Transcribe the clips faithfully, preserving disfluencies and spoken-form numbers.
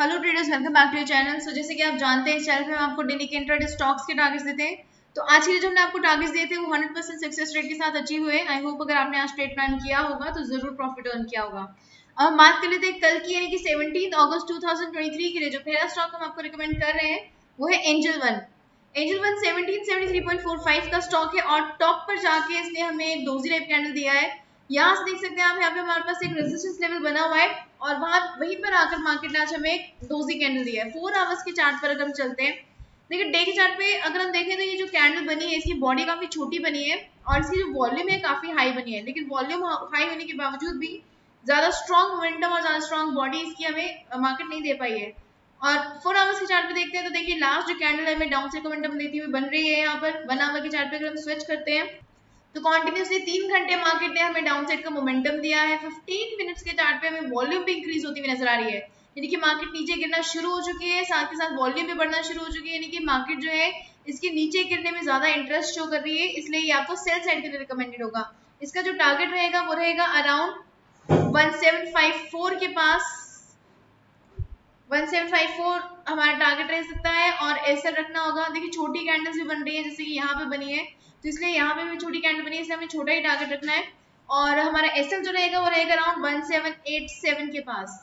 Hello traders, welcome back to your channel. So जैसे कि आप जानते हैं इस चैनल पे हम आपको डेली के इंट्राडे स्टॉक्स के टारगेट्स देते हैं। तो आज के लिए जो हमने आपको टारगेट्स दिए थे वो हंड्रेड परसेंट सक्सेस रेट के साथ अचीव हुए। आई होप अगर आपने आज ट्रेड प्लान किया होगा तो जरूर प्रॉफिट अर्न किया होगा। अब हम बात कर लेते हैं कल की, यानी कि सेवनटीन अगस्त टू थाउजेंड ट्वेंटी थ्री के लिए जो पहला स्टॉक हम आपको रिकमेंड कर रहे हैं वो है Angel One. Angel One seventeen seventy three point four five का स्टॉक है और टॉप पर जाके इसने हमें एक डोजी टाइप कैंडल दिया है। यहाँ से देख सकते हैं आप, यहाँ पे हमारे पास एक रेजिस्टेंस लेवल बना हुआ है और वहां वहीं पर आकर मार्केट ने आज हमें एक डोजी कैंडल दिया है। फोर आवर्स के चार्ट पर अगर हम चलते हैं, देखिए डे के चार्ट पे अगर हम देखें तो ये जो कैंडल बनी है इसकी बॉडी काफी छोटी बनी है और इसकी जो वॉल्यूम है काफी हाई बनी है, लेकिन वॉल्यूम हाई होने के बावजूद भी ज्यादा स्ट्रॉन्ग मोमेंटम और ज्यादा स्ट्रॉन्ग बॉडी इसकी हमें मार्केट नहीं दे पाई है। और फोर आवर्स के चार्ट पे देखते हैं तो देखिए लास्ट जो कैंडल है हमें डाउन साइड मोमेंटम देती हुई बन रही है। यहाँ पर वन आवर के चार्ट पे अगर हम स्विच करते हैं तो कॉन्टिन्यूसली तीन घंटे मार्केट ने हमें डाउन साइड का मोमेंटम दिया है। फिफ्टीन मिनट्स के चार्ट पे हमें वॉल्यूम भी इंक्रीज होती हुई नजर आ रही है, यानी कि मार्केट नीचे गिरना शुरू हो चुकी है, साथ के साथ वॉल्यूम भी बढ़ना शुरू हो चुकी है, यानी कि मार्केट जो है इसके नीचे गिरने में ज्यादा इंटरेस्ट शो कर रही है, इसलिए ये आपको सेल साइड के लिए रिकमेंडेड होगा। इसका जो टारगेट रहेगा वो रहेगा around one seven five four के पास। वन सेवन फाइव फोर हमारा टारगेट रह सकता है और ऐसा रखना होगा। देखिए छोटी कैंडल्स भी बन रही है जैसे कि यहाँ पे बनी है, तो इसलिए यहाँ पे भी छोटी कैंडल बनी है, इसलिए हमें छोटा ही टारगेट रखना है। और हमारा एसएल जो रहेगा वो रहेगा around one seven eight seven के पास।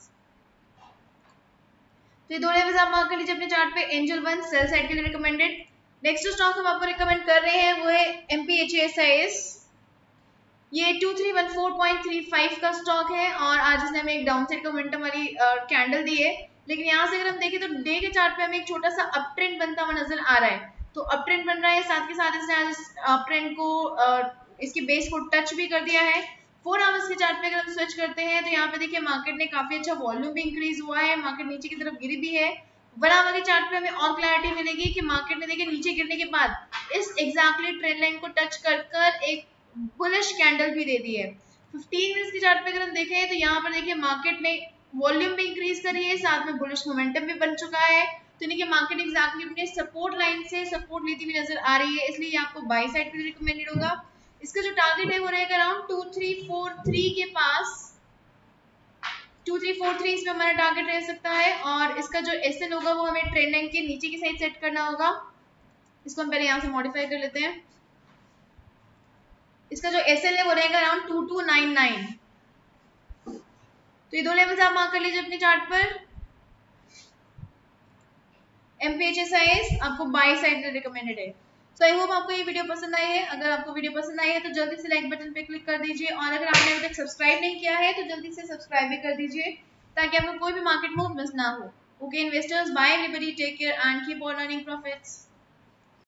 तो ये दो लेवल्स आप मार्क कर लीजिए अपने चार्ट पे। एंजल वन सेल साइड के लिए रिकमेंडेड। नेक्स्ट जो स्टॉक हम आपको रिकमेंड कर रहे हैं वो है एमपीएचएसआईएस। ये two three one four point three five का स्टॉक है और आज इसने हमें एक डाउन साइड का मोमेंटम वाली कैंडल दी है, लेकिन यहाँ से अगर हम देखें तो डे के चार्ट पे हमें एक छोटा सा अप ट्रेंड बनता हुआ नजर आ रहा है। तो अप ट्रेंड बन रहा है, साथ के साथ इसने आज अप ट्रेंड को uh, इसकी बेस को टच भी कर दिया है। फोर आवर्स के चार्ट पे अगर हम स्विच करते हैं तो यहाँ पे देखिए मार्केट ने काफी अच्छा वॉल्यूम भी इंक्रीज हुआ है, मार्केट नीचे की तरफ गिरी भी है। वन आवर के चार्ट पे हमें और क्लैरिटी मिलेगी कि मार्केट ने देखिए नीचे गिरने के बाद इस एग्जैक्टली ट्रेंड लाइन को टच कर कर एक बुलिश कैंडल भी दे दी है। फिफ्टीन मिनट्स के चार्ट पे अगर हम देखें तो यहाँ पर देखिए मार्केट ने वॉल्यूम भी इंक्रीज करी है, साथ में बुलिश मोमेंटम भी बन चुका है। तो यानी कि मार्केट एग्जैक्टली अपने सपोर्ट लाइन से सपोर्ट लेती हुई नजर आ रही है, इसलिए आपको बाय साइड पे रिकमेंडेड होगा। इसका जो टारगेट है वो रहेगा around two three four three के पास। टू थ्री फोर थ्री इसमें हमारा टारगेट रह सकता है और इसका जो एसएल होगा वो हमें ट्रेंड लाइन के नीचे की साइड सेट करना होगा। इसको हम पहले यहाँ से मॉडिफाई कर लेते हैं। इसका जो एसएल है वो रहेगा around two two nine nine. तो ये दो लेवल्स आप मार्क कर लीजिए अपने चार्ट पर। एमपीएचएसआईएस आपको बाय साइड में रिकमेंडेड है। सो आई होप आपको ये वीडियो पसंद आई है। अगर आपको वीडियो पसंद आई है तो जल्दी से लाइक बटन पे क्लिक कर दीजिए और अगर आपने अभी तक सब्सक्राइब नहीं किया है तो जल्दी से सब्सक्राइब भी कर दीजिए ताकि आपको कोई भी मार्केट मूव मिस ना हो। Okay investors, bye everybody, take care and keep on earning profits.